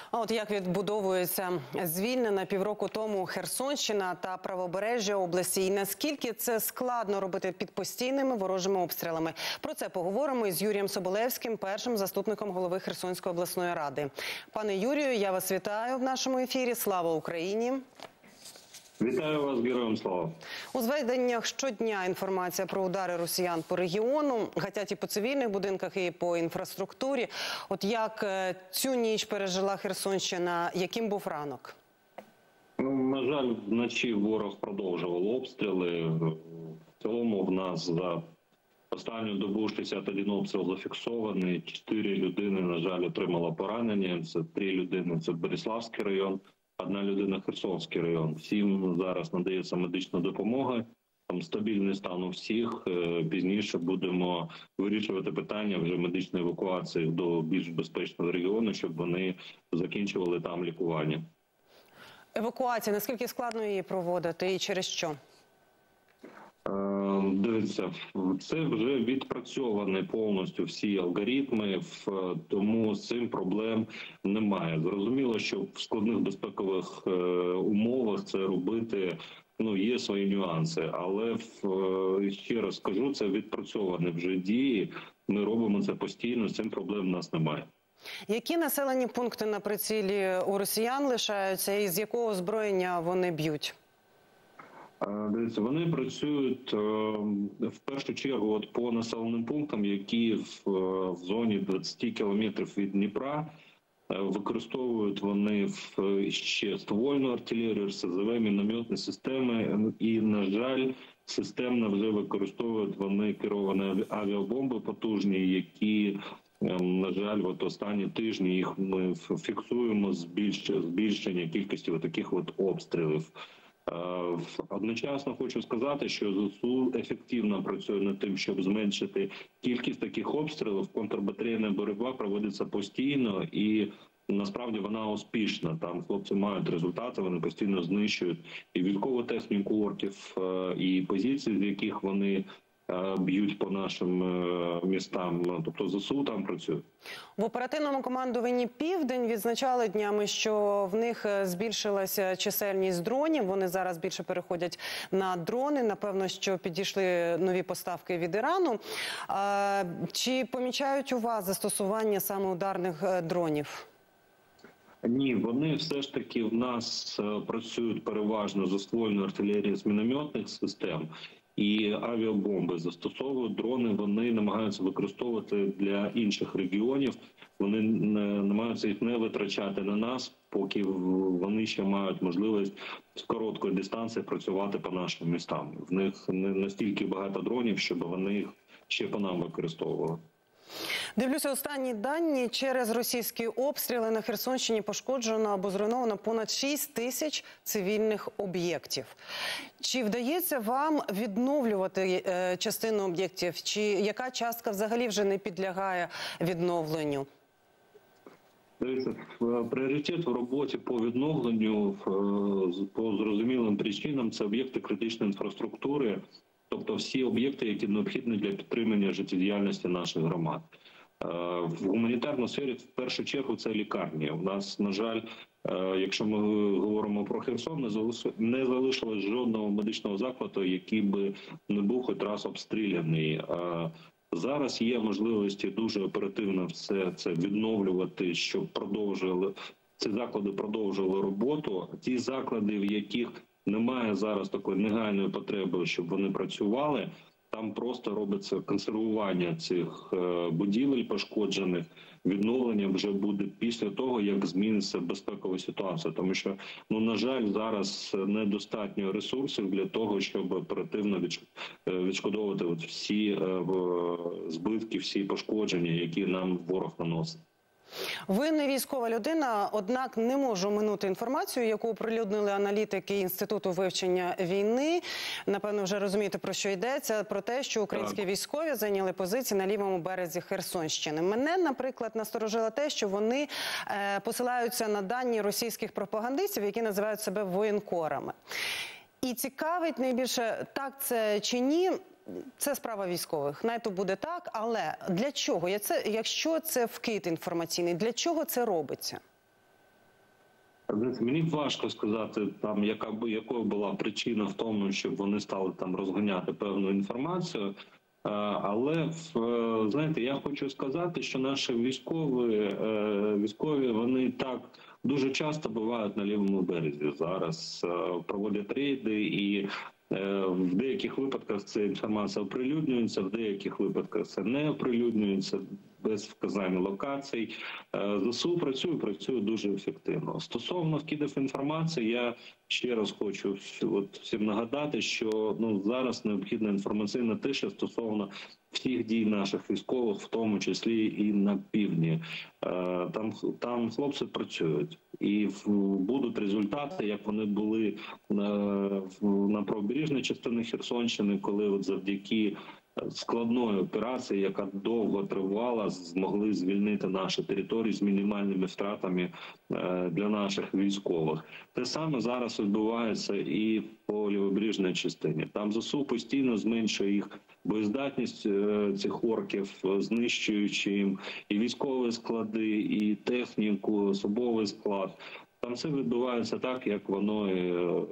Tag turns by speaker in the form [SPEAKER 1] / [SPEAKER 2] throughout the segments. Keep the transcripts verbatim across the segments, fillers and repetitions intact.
[SPEAKER 1] А от як відбудовується звільнена півроку тому Херсонщина та правобережжя області, і наскільки це складно робити під постійними ворожими обстрілами? Про це поговоримо із Юрієм Соболевським, першим заступником голови Херсонської обласної ради. Пане Юрію, я вас вітаю в нашому ефірі. Слава Україні!
[SPEAKER 2] Вітаю вас, героям слава!
[SPEAKER 1] У зведеннях щодня інформація про удари росіян по регіону, гатять і по цивільних будинках, і по інфраструктурі. От як цю ніч пережила Херсонщина, яким був ранок?
[SPEAKER 2] Ну, на жаль, вночі ворог продовжував обстріли. В цілому в нас за останню добу шістдесят один обстріл зафіксований. Чотири людини, на жаль, отримало поранення. Це три людини – це Береславський район. Одна людина – Херсонський район. Всім зараз надається медична допомога. Там стабільний стан у всіх. Пізніше будемо вирішувати питання вже медичної евакуації до більш безпечного регіону, щоб вони закінчували там лікування.
[SPEAKER 1] Евакуація. Наскільки складно її проводити і через що?
[SPEAKER 2] Дивіться, це вже відпрацьовані повністю всі алгоритми, тому з цим проблем немає. Зрозуміло, що в складних безпекових умовах це робити, ну, є свої нюанси, але ще раз скажу, це відпрацьовані вже дії, ми робимо це постійно, з цим проблем у нас немає.
[SPEAKER 1] Які населені пункти на прицілі у росіян лишаються і з якого озброєння вони б'ють?
[SPEAKER 2] Дивіться, вони працюють в першу чергу от по населеним пунктам, які в, в зоні двадцять кілометрів від Дніпра. Використовують вони ще ствольну артилерію, РСЗВ, мінометні системи і, на жаль, системно вже використовують вони керовані авіабомби потужні, які, на жаль, от останні тижні їх ми фіксуємо збільшення кількості таких от обстрілів. Одночасно хочу сказати, що ЗСУ ефективно працює над тим, щоб зменшити кількість таких обстрілів. Контрбатарейна боротьба проводиться постійно і насправді вона успішна. Там хлопці мають результати, вони постійно знищують і військову техніку орків, і позиції, з яких вони б'ють по нашим містам, тобто ЗСУ там працює.
[SPEAKER 1] В оперативному командуванні «Південь» відзначали днями, що в них збільшилася чисельність дронів, вони зараз більше переходять на дрони, напевно, що підійшли нові поставки від Ірану. Чи помічають у вас застосування саме ударних дронів?
[SPEAKER 2] Ні, вони все ж таки в нас працюють переважно з ствольної артилерії, з мінометних систем. І авіабомби застосовують дрони, вони намагаються використовувати для інших регіонів. Вони намагаються їх не витрачати на нас, поки вони ще мають можливість з короткої дистанції працювати по нашим містам. В них не настільки багато дронів, щоб вони їх ще по нам використовували.
[SPEAKER 1] Дивлюся останні дані. Через російські обстріли на Херсонщині пошкоджено або зруйновано понад шість тисяч цивільних об'єктів. Чи вдається вам відновлювати е, частину об'єктів? Чи яка частка взагалі вже не підлягає відновленню?
[SPEAKER 2] Дивіться, пріоритет в роботі по відновленню по зрозумілим причинам – це об'єкти критичної інфраструктури, тобто всі об'єкти, які необхідні для підтримання життєдіяльності наших громад. В гуманітарній сфері в першу чергу це лікарні. У нас, на жаль, якщо ми говоримо про Херсон, не залишилось жодного медичного закладу, який би не був хоч раз обстріляний. Зараз є можливості дуже оперативно все це відновлювати, щоб продовжили ці заклади продовжували роботу. Ті заклади, в яких немає зараз такої негайної потреби, щоб вони працювали, там просто робиться консервування цих будівель пошкоджених. Відновлення вже буде після того, як зміниться безпекова ситуація. Тому що, ну, на жаль, зараз недостатньо ресурсів для того, щоб оперативно відшкодовувати от всі збитки, всі пошкодження, які нам ворог наносить.
[SPEAKER 1] Ви не військова людина, однак не можу оминути інформацію, яку оприлюднили аналітики Інституту вивчення війни. Напевно, вже розумієте, про що йдеться, про те, що українські військові зайняли позиції на лівому березі Херсонщини. Мене, наприклад, насторожило те, що вони е, посилаються на дані російських пропагандистів, які називають себе воєнкорами. І цікавить найбільше, так це чи ні, це справа військових. Най то буде так, але для чого? Якщо це вкид інформаційний, для чого це робиться?
[SPEAKER 2] Знаєте, мені важко сказати, там яка б якою була причина в тому, щоб вони стали там розганяти певну інформацію. Е, Але в- знаєте, я хочу сказати, що наші військові е, військові вони так дуже часто бувають на лівому березі. Зараз е, проводять рейди, і е, в деяких випадках ця інформація оприлюднюється, в деяких випадках це не оприлюднюється без вказань локацій. Е, ЗСУ працює, працює дуже ефективно. Стосовно вкидів інформації, я ще раз хочу от всім нагадати, що ну зараз необхідна інформаційна тиша стосовно всіх дій наших військових, в тому числі і на півдні. Е, Там там хлопці працюють, і в- будуть результати, як вони були на, в- на правобережній частині Херсонщини, коли от завдяки складної операції, яка довго тривала, змогли звільнити наші території з мінімальними втратами е, для наших військових. Те саме зараз відбувається і по лівобережній частині. Там ЗСУ постійно зменшує їх боєздатність е, цих орків, е, знищуючи їм і військові склади, і техніку, особовий склад. Там все відбувається так, як воно е,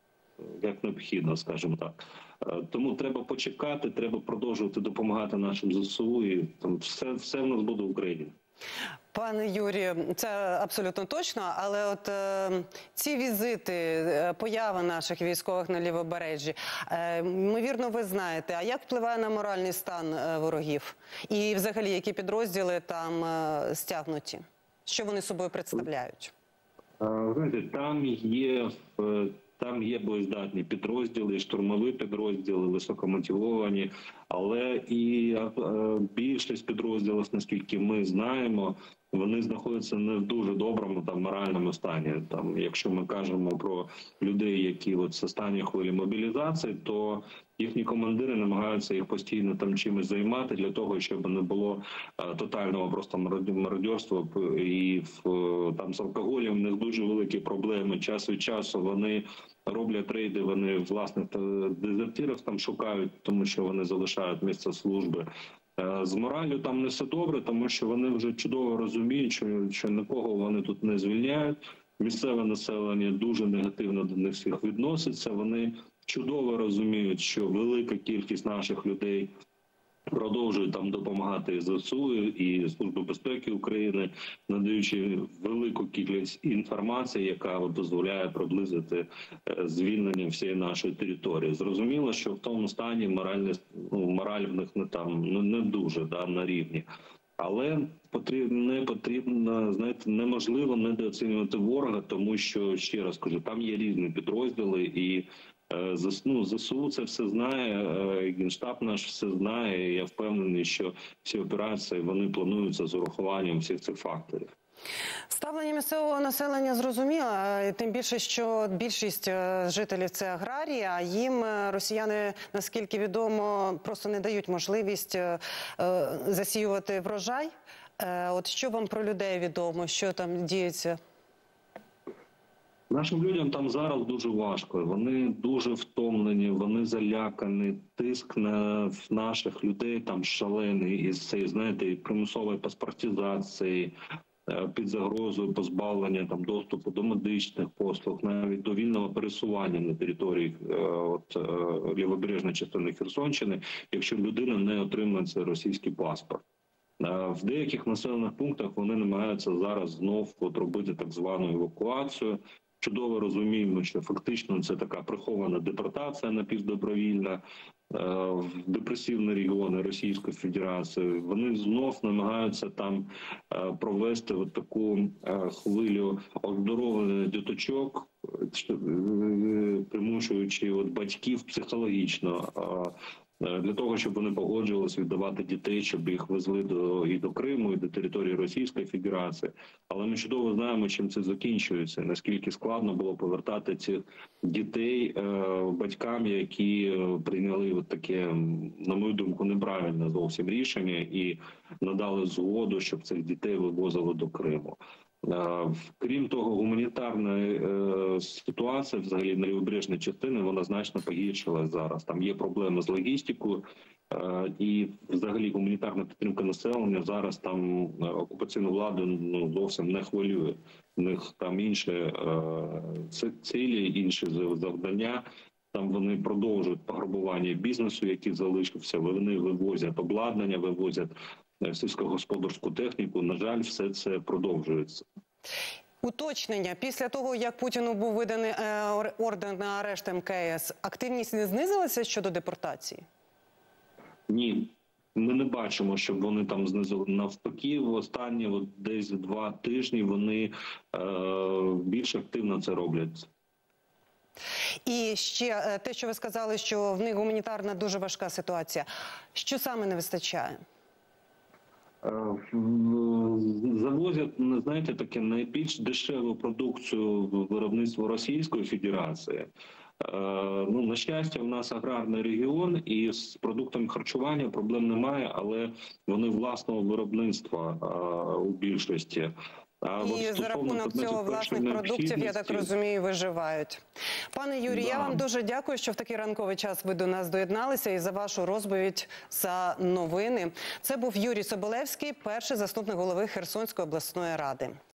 [SPEAKER 2] як необхідно, скажімо так. Е, Тому треба почекати, треба продовжувати допомагати нашим ЗСУ, і там все, все в нас буде в Україні.
[SPEAKER 1] Пане Юрію, це абсолютно точно, але от е, ці візити, е, появи наших військових на Лівобережжі, е, ймовірно, ви знаєте, а як впливає на моральний стан е, ворогів? І взагалі, які підрозділи там е, стягнуті? Що вони собою представляють?
[SPEAKER 2] Е, Знаєте, там є е, там є боєздатні підрозділи, штурмові підрозділи, високомотивовані, але і е, більшість підрозділів, наскільки ми знаємо, вони знаходяться не в дуже доброму там моральному стані. Там, якщо ми кажемо про людей, які от в стані хвилі мобілізації, то їхні командири намагаються їх постійно там чимось займати для того, щоб не було е, тотального просто мародерства. І в, е, там з алкоголем в них дуже великі проблеми. Час від часу вони роблять рейди, вони власних дезертирів там шукають, тому що вони залишають місце служби. Е, З мораллю там не все добре, тому що вони вже чудово розуміють, що, що нікого вони тут не звільняють. Місцеве населення дуже негативно до них всіх відноситься. Вони чудово розуміють, що велика кількість наших людей продовжують там допомагати ЗСУ і Службі безпеки України, надаючи велику кількість інформації, яка от дозволяє приблизити е, звільнення всієї нашої території. Зрозуміло, що в тому стані моральне, ну, мораль в них не там ну, не дуже да, на рівні. Але потрібно, не потрібно, знаєте, неможливо недооцінювати ворога, тому що, ще раз кажу, там є різні підрозділи, і е, ЗС- ну, ЗСУ це все знає, е, Генштаб наш все знає, і я впевнений, що всі операції, вони плануються з урахуванням всіх цих факторів.
[SPEAKER 1] Ставлення місцевого населення зрозуміло, е, тим більше, що більшість е, жителів – це аграрії, а їм е, росіяни, наскільки відомо, просто не дають можливість е, е, засіювати врожай. Е, От що вам про людей відомо, що там діється?
[SPEAKER 2] Нашим людям там зараз дуже важко. Вони дуже втомлені, вони залякані. Тиск на наших людей там шалений із цієї, знаєте, і примусової паспортизації, е, під загрозою позбавлення там доступу до медичних послуг, навіть до вільного пересування на території е, от, е, лівобережної частини Херсонщини, якщо людина не отримає цей російський паспорт. Е, В деяких населених пунктах вони намагаються зараз знов от робити так звану евакуацію. Чудово розуміємо, що фактично це така прихована депортація напівдобровільна е, в депресивні регіони Російської Федерації. Вони знов намагаються там е, провести от таку е, хвилю оздоровлення діточок, що, е, примушуючи от батьків психологічно е, для того, щоб вони погоджувалися віддавати дітей, щоб їх везли до і до Криму, і до території Російської Федерації. Але ми чудово знаємо, чим це закінчується, наскільки складно було повертати цих дітей е, батькам, які е, прийняли от таке, на мою думку, неправильне зовсім рішення і надали згоду, щоб цих дітей вивозили до Криму. Крім того, гуманітарна е, ситуація взагалі на лівобережній частині, вона значно погіршилась зараз. Там є проблеми з логістикою, е, і взагалі гуманітарна підтримка населення зараз там окупаційну владу ну, зовсім не хвилює. У них там інші е, цілі, інші завдання. Там вони продовжують пограбування бізнесу, який залишився. Вони вивозять обладнання, вивозять сільськогосподарську техніку. На жаль, все це продовжується.
[SPEAKER 1] Уточнення. Після того, як Путіну був виданий ордер на арешт ем ка ес, активність не знизилася щодо депортації?
[SPEAKER 2] Ні. Ми не бачимо, щоб вони там знизили. Навпаки, в останні от, десь два тижні вони е, більш активно це роблять.
[SPEAKER 1] І ще те, що ви сказали, що в них гуманітарна дуже важка ситуація. Що саме не вистачає?
[SPEAKER 2] Завозять, знаєте, таке найбільш дешеву продукцію виробництва Російської Федерації. Ну, на щастя, в нас аграрний регіон, і з продуктами харчування проблем немає, але вони власного виробництва у більшості. А
[SPEAKER 1] і за рахунок цього власних продуктів, я так розумію, виживають. Пане Юрій, да. я вам дуже дякую, що в такий ранковий час ви до нас доєдналися і за вашу розповідь, за новини. Це був Юрій Соболевський, перший заступник голови Херсонської обласної ради.